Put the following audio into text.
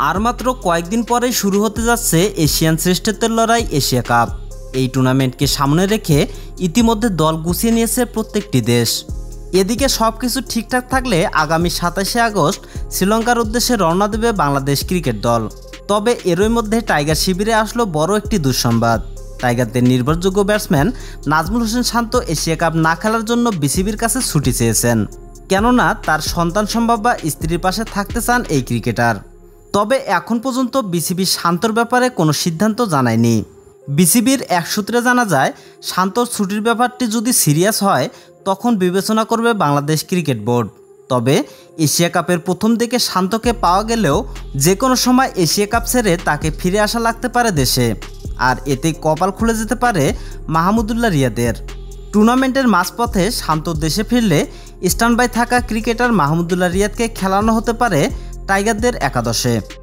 আর মাত্র কয়েকদিন পরেই শুরু হতে যাচ্ছে এশিয়ান শ্রেষ্ঠত্বের লড়াই এশিয়া কাপ। এই টুর্নামেন্টকে সামনে রেখে ইতিমধ্যে দল গুছিয়ে নিয়েছে প্রত্যেকটি দেশ। এদিকে সব কিছু ঠিকঠাক থাকলে আগামী 27শে আগস্ট শ্রীলঙ্কার উদ্দেশ্যে রওনা দেবে বাংলাদেশ ক্রিকেট দল। তবে এরই মধ্যে টাইগার শিবিরে আসলো বড় একটি দুঃসংবাদ। টাইগারদের নির্ভরযোগ্য batsman Najmul Hossain Shanto Asia cup না খেলার জন্য বিসিবির কাছে ছুটি চেয়েছেন, কেননা তার সন্তান সম্ভব বা স্ত্রীর পাশে থাকতে চান এই ক্রিকেটার। তবে এখন পর্যন্ত বিসিবি শান্তর ব্যাপারে কোনো সিদ্ধান্ত জানায়নি। বিসিবির এক সূত্রে জানা যায়, শান্তর ছুটির ব্যাপারটি যদি সিরিয়াস হয় তখন বিবেচনা করবে বাংলাদেশ ক্রিকেট বোর্ড। তবে এশিয়া কাপের প্রথম দিকে শান্তকে পাওয়া গেলেও যে কোনো সময় এশিয়া কাপ ছেড়ে তাকে ফিরে আসা লাগতে পারে দেশে, আর এতে কপাল খুলে যেতে পারে মাহমুদুল্লাহ রিয়াদের। টুর্নামেন্টের মাঝপথে শান্ত দেশে ফিরলে স্ট্যান্ড বাই থাকা ক্রিকেটার মাহমুদুল্লাহ রিয়াদকে খেলানো হতে পারে টাইগারদের একাদশে।